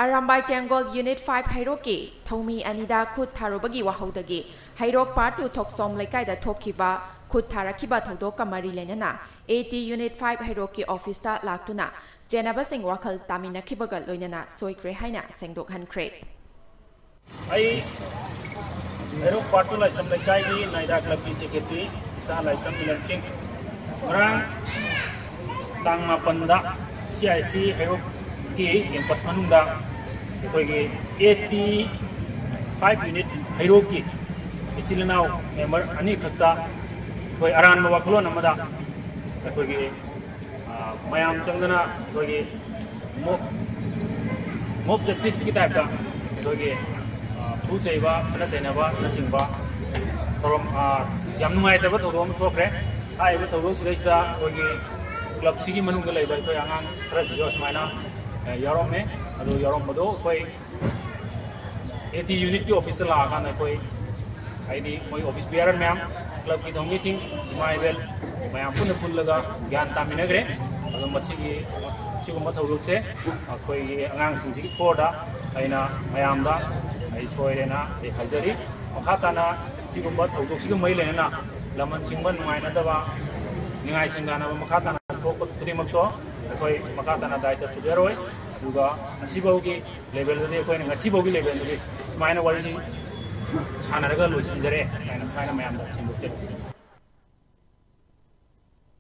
Arambai Tengol Unit 5 Hairoki, Thomi Anida Kut Tarobagi Wahodagi, Hairok Part 2 Toksom Lekaida Tokiba, Kut Tarakiba Todoka Marilenana, 80 Unit 5 Hairoki Officer Laktuna, Jenaba Sing Wakal Tamina Kibagal Loinana, Soikre Haina, Sengdok Hankre. I Hairok Part 2 Lysam Lekaidi, Naida Club Secretary, Sa Lysam Milansing, Rang Tangma Panda, CIC Hairok Campus Manunda. 85 unit Hairoki Ichilana member Ani Kata Aran Mawakolo Namada Mayam Changana Mob Justice Kitaka Pucheva, Panasenava, Nasingba from Yamnumai Tabatom Tokre. I will go to the Club Sigi Manungala, Yangan, President Mana, Yarome. Ado yarom mado koi 80 unit ki office la kan koi ID koi office bearer ma'am club की धोंगे Singh माइबल ma'am पुन पुन लगा ज्ञान तामिने करे अगर मसी की मत हो लोग से कोई अंगांग सिंह की फोड़ा ऐना मैम दा ऐसो ऐना एक हज़ारी मखाता ना सिगुम्बत हो लोग सिगुम मई लेना लमन सिंगबन मायना दबा निगाई सिंगाना मखाता ना फोक तुरी मक्तो कोई मखाता ना दायित्व तुझे Juga Nasibogi level ni ko Nasibogi level ni mana wali sana raga lu sendiri, mana mana mayam dah